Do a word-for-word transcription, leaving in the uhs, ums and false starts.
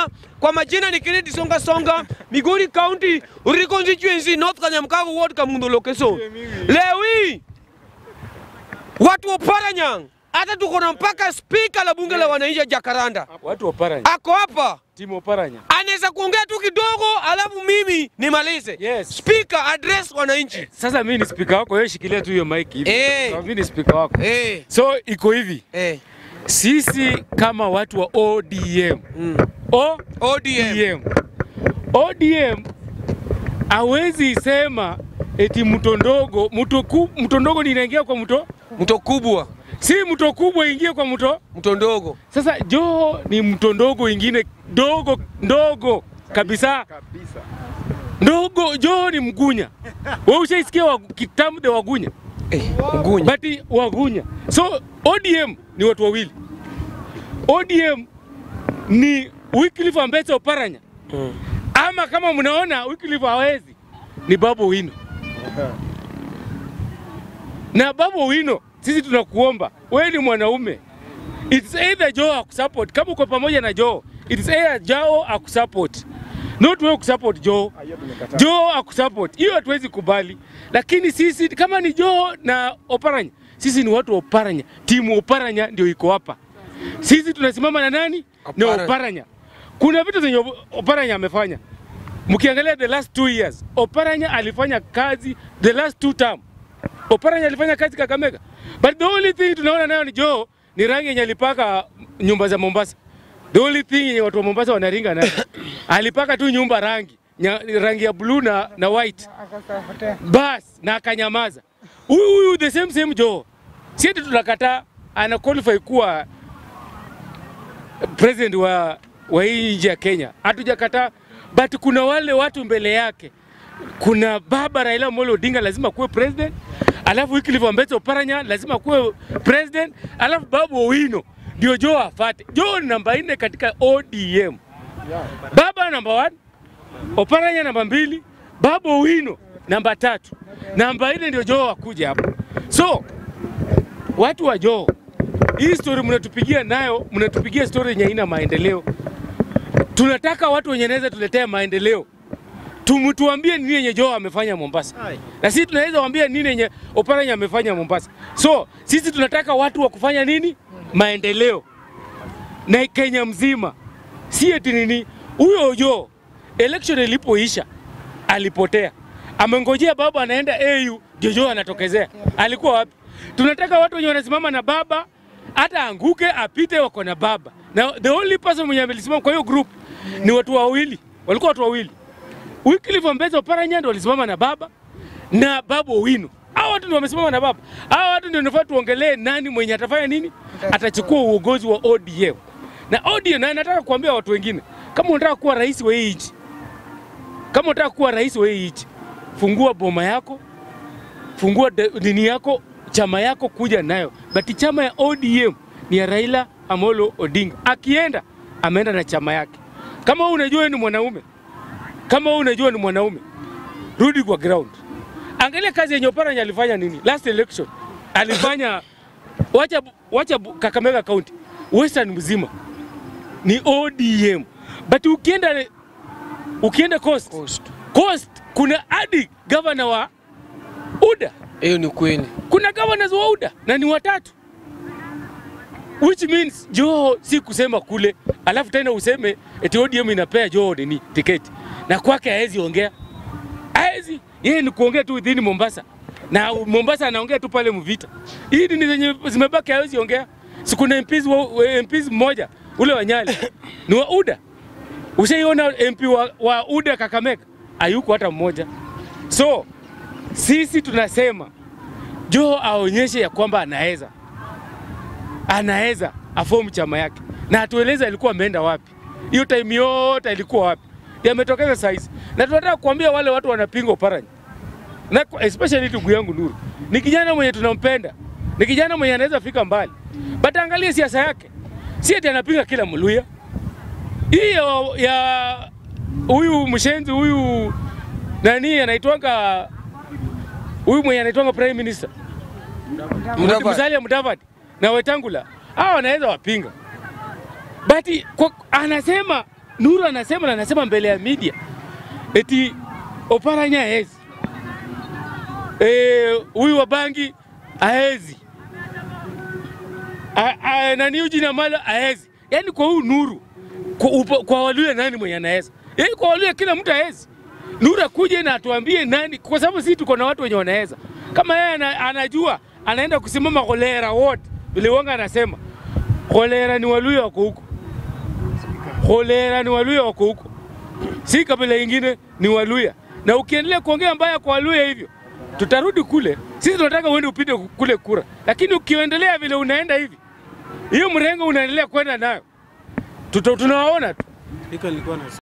Songa, kwa majina ni Kennedy Songa Songa, Migori County, Uri constituency, North Kanyamkago Ward, Kamundo Lokeso. Lewi, watu Oparanya, hata tuko na mpaka speaker la bunge la wananchi Jakaranda. Watu Oparanya. Ako hapa. Timu Oparanya. Anaweza kuongea tu kidogo, alafu mimi nimalize. Yes. Speaker address wananchi. Sasa mimi ni speaker wako, wewe shikilia tu hiyo mic hivi. Eh. So, mimi ni speaker wako. Eh. So iko hivi. Eh. Sisi kama watu wa O D M. Mm. O O D M. O D M hawezi sema eti mto ndogo, mto ku, mto ndogo ni inaingia kwa mto mto kubwa. Si mto kubwa ingie kwa mto mto ndogo. Sasa Joho ni mto ndogo ingine dogo ndogo kabisa. Kabisa. Ndogo Joho ni Mgunya. Wewe ushaisikia wa kitamu de Wagunya? Eh, Mgunya. Bati Wagunya. So O D M ni watu wawili. O D M ni Wycliffe Ambetsa Oparanya. Hmm. Ama kama mnaona Wycliffe hawezi ni Babu Owino. Okay. Na Babu Owino sisi tunakuomba, wewe ni mwanaume. It's either Joho akusupport, kama uko pamoja na Joho, it's either Joho akusupport. Not wewe kusupport Joho. Joho akusupport. Hiyo hatuwezi kubali. Lakini sisi kama ni Joho na Oparanya, sisi ni watu wa Oparanya. Timu Oparanya ndio iko hapa. Sisi tunasimama na nani? Na Oparanya. Kuna vitu zenye Oparanya amefanya. Mkiangalia the last two years, Oparanya alifanya kazi the last two term. Oparanya alifanya kazi Kakamega. But the only thing tunaona nayo ni Joho ni rangi yenye alipaka nyumba za Mombasa. The only thing yenye watu wa Mombasa wanaringa nayo. Alipaka tu nyumba rangi, nya, rangi ya blue na na white. Bas na akanyamaza. Huyu huyu the same same Joho. Sisi tunakataa ana qualify kuwa president wa wa hii nchi ya Kenya. Hatujakataa, but kuna wale watu mbele yake. Kuna baba Raila Amolo Odinga lazima kuwe president, alafu Wycliffe Ambetsa Oparanya lazima kuwe president, alafu Babu Owino ndio Joho afate. Joho ni namba nne katika O D M. Baba namba one, Oparanya namba mbili, Babu Owino namba tatu. Namba nne ndio Joho akuja hapo. So watu wa Joho, hii story mnatupigia nayo, mnatupigia story yenye ina maendeleo. Tunataka watu wenye naweza tuletea maendeleo. Tumtuambie nini yenye Joho amefanya Mombasa. Na sisi tunaweza waambia nini yenye Oparanya amefanya Mombasa. So sisi tunataka watu wa kufanya nini? Maendeleo. Na Kenya mzima. Si eti nini? Huyo Joho election ilipoisha alipotea. Amengojea baba anaenda A U, Joho anatokezea. Alikuwa wapi? Tunataka watu wenye wanasimama na baba, hata anguke apite wako na baba. Na the only person mwenye amesimama kwa hiyo group ni watu wawili. Walikuwa watu wawili. Wycliffe Ambetsa Oparanya ndio walisimama na baba na Babu Owino. Hao watu ndio wamesimama na baba. Hao watu ndio nafaa tuongelee nani mwenye atafanya nini? Atachukua uongozi wa O D M. Na O D M, na nataka kuambia watu wengine, kama unataka kuwa rais wa hii nchi, kama unataka kuwa rais wa hii nchi, fungua boma yako, fungua dini yako, chama yako kuja nayo. But chama ya O D M ni ya Raila Amolo Odinga. Akienda, ameenda na chama yake. Kama wewe unajua ni mwanaume, kama wewe unajua ni mwanaume, rudi kwa ground. Angalia kazi yenye Oparanya alifanya nini? Last election alifanya wacha wacha Kakamega County, Western mzima ni O D M. But ukienda ukienda Coast, Coast, Coast kuna hadi governor wa U D A. Hiyo ni kweli. Kuna governors wa U D A na ni watatu. Which means Joho si kusema kule, alafu tena useme eti O D M inapea Joho nini tiketi. Na kwake haezi ongea. Haezi, yeye ni kuongea tu within Mombasa. Na Mombasa anaongea tu pale Mvita. Hii ni zenye zimebaki haezi ongea. Sikuna M Ps M Ps mmoja ule wa Nyali ni wa U D A. Ushaiona M P wa, wa U D A Kakamega? Hayuko hata mmoja. So sisi tunasema Joho aonyeshe ya kwamba anaweza. Anaweza afomu chama yake. Na atueleza alikuwa ameenda wapi. Hiyo time yote ilikuwa wapi. Yametokeza saizi. Na tunataka kuambia wale watu wanapinga Oparanya. Na especially ndugu yangu Nuru. Ni kijana mwenye tunampenda. Ni kijana mwenye anaweza fika mbali. But angalia siasa yake. Si eti anapinga kila Mluya. Hiyo ya huyu mshenzi huyu nani anaitwanga huyu mwenye anaitwanga prime minister. Musalia Mudavadi na Wetangula. Hao wanaweza wapinga. But kwa, anasema Nuru anasema na anasema mbele ya media eti Oparanya hezi. Eh, huyu wa bangi haezi. A, a, nani Eugene Wamalwa haezi. Yaani kwa huyu Nuru kwa, upo, kwa Waluya nani mwenye anaweza? Yaani kwa Waluya kila mtu haezi. Nuru akuje na atuambie nani, kwa sababu sisi tuko na watu wenye wanaweza. Kama yeye anajua anaenda kusimama Kolera wote. Vile Wanga anasema Kolera ni Waluya wako huko. Kolera ni Waluya wako huko. Si kabila ingine ni Waluya. Na ukiendelea kuongea mbaya kwa Waluya hivyo, tutarudi kule. Sisi tunataka uende upite kule kura. Lakini ukiendelea vile unaenda hivi, hiyo mrengo unaendelea kwenda nayo, tunawaona tu.